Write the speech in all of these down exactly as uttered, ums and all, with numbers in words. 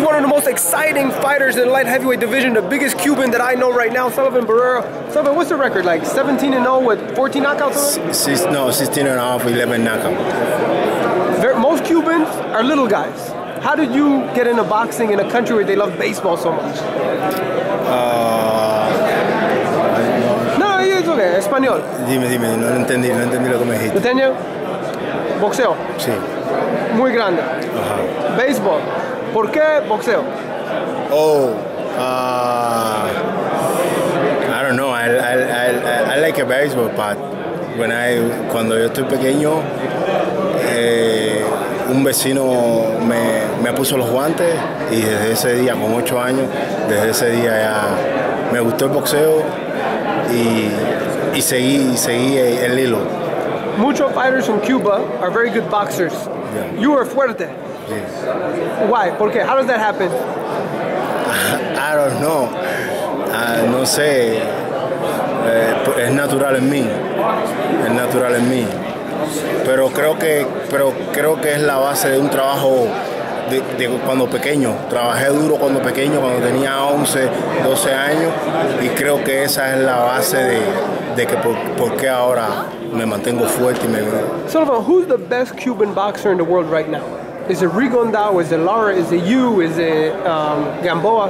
one of the most exciting fighters in the light heavyweight division, the biggest Cuban that I know right now, Sullivan Barrera. Sullivan, what's the record? Like seventeen and oh with fourteen knockouts? Six, no, sixteen and a half, eleven knockouts. There, most Cubans are little guys. How did you get into boxing in a country where they love baseball so much? Uh, no, it's okay. Español. Dime, dime, no entendí, no entendí lo que me dijiste. ¿Entiendes? Boxeo. Sí. Muy grande. Ajá. Béisbol. ¿Por qué boxeo? Oh, uh, I don't know. I, I, I, I like a baseball, but when I, cuando yo estoy pequeño, eh, un vecino me, me puso los guantes y desde ese día, con ocho años, desde ese día ya me gustó el boxeo y, y seguí, seguí el hilo. Muchos fighters from Cuba are very good boxers. Yeah. You are fuerte. Yes. Why? ¿Por qué? How does that happen? I don't know. Uh, no sé. Eh, es natural en mí. Es natural en mí. Pero creo que, pero creo que es la base de un trabajo de, de cuando pequeño. Trabajé duro cuando pequeño, cuando tenía once, doce años, y creo que esa es la base de, de que por, por qué ahora me mantengo fuerte y me... Sullivan, who's the best Cuban boxer in the world right now? Is it Rigondao? Is it Lara? Is it you? Is it um, Gamboa?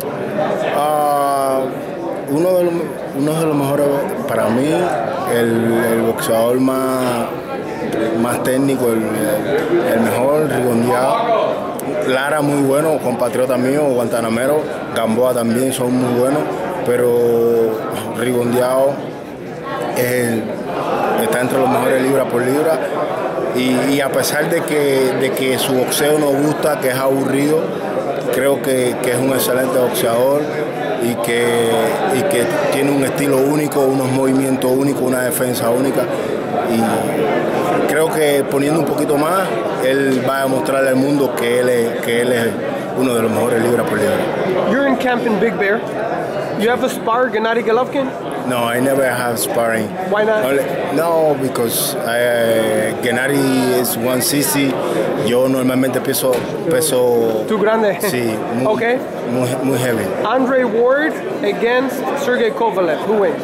Uh, uno, de los, uno de los mejores para mí, el, el boxeador más, más técnico, el, el mejor, Rigondao. Lara muy bueno, compatriota mío, guantanamero. Gamboa también son muy buenos, pero Rigondao es, está entre los mejores libra por libra. Y, y a pesar de que, de que su boxeo nos gusta, que es aburrido, creo que, que es un excelente boxeador y que, y que tiene un estilo único, unos movimientos únicos, una defensa única. Y creo que poniendo un poquito más, él va a demostrarle al mundo que él es, que él es uno de los mejores libra por libra. You're in camp in Big Bear. You have a spar, Gennady Golovkin? No, I never have sparring. Why not? Only, no, because I, uh, Gennady is one sixty. Yo normalmente peso... peso Too grande? Sí, muy, okay. muy, muy heavy. Andre Ward against Sergey Kovalev. Who wins?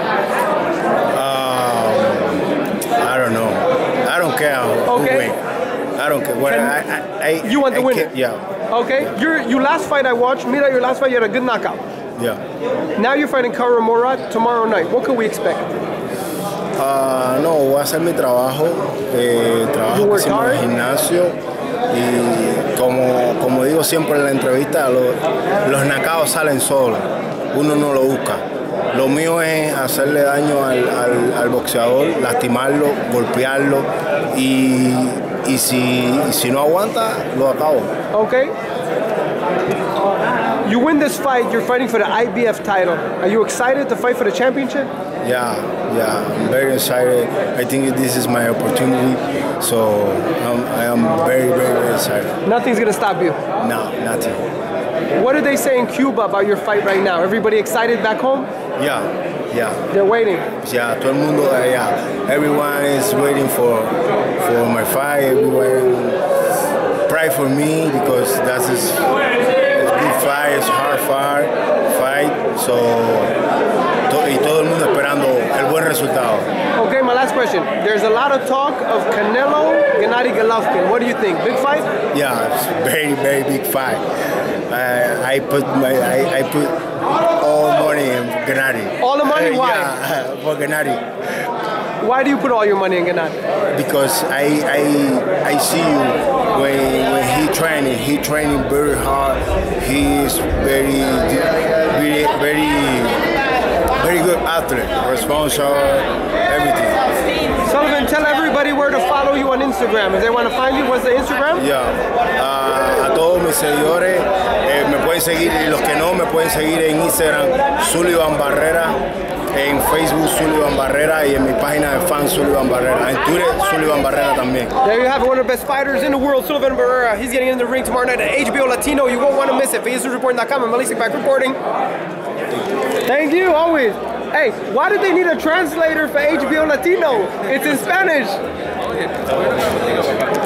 Um, I don't know. I don't care okay. who wins. I don't care. Well, I, I, I, you want the I winner? Yeah. Okay. Your, your last fight I watched, mira, your last fight, you had a good knockout. Yeah. Now you're fighting Kara Morat tomorrow night. What can we expect? Uh, no, voy a hacer mi trabajo. Eh, trabajo que hacemos en el gimnasio. Y como, como digo siempre en la entrevista, los, los knockouts salen solos. Uno no lo busca. Lo mío es hacerle daño al, al, al boxeador, lastimarlo, golpearlo. Y, y, si, y si no aguanta, lo acabo. Okay. You win this fight, you're fighting for the I B F title. Are you excited to fight for the championship? Yeah, yeah, I'm very excited. I think this is my opportunity, so I'm, I am very, very, very excited. Nothing's gonna stop you? No, nothing. What do they say in Cuba about your fight right now? Everybody excited back home? Yeah, yeah. They're waiting? Yeah, todo el mundo, uh, yeah. Everyone is waiting for, for my fight. Everyone pray for me because that's his, fight, it's hard fight, fight, so to, y todo el mundo esperando el buen resultado. Okay, my last question. There's a lot of talk of Canelo, Gennady Golovkin. What do you think? Big fight? Yeah, it's a very, very big fight. Uh, I put my, I, I put all money in Gennady. All the money? Uh, Why? Yeah, for Gennady. Why do you put all your money in Gennady? Because I, I, I see you. When, when he training, he training very hard. He is very, very, very, very good athlete, responsible, everything. Sullivan, tell everybody where to follow you on Instagram. If they want to find you, what's the Instagram? Yeah. Uh, a todos mis seguidores eh, me pueden seguir y los que no me pueden seguir en Instagram, Sullivan Barrera. En Facebook, Sullivan Barrera, y en mi página de fans, Sullivan Barrera. En Twitter, Sullivan Barrera también. There you have it, one of the best fighters in the world, Sullivan Barrera. He's getting in the ring tomorrow night at H B O Latino. You won't want to miss it. For EsNews Reporting dot com, I'm Malik back reporting. Thank you, always. Hey, why did they need a translator for H B O Latino? It's in Spanish.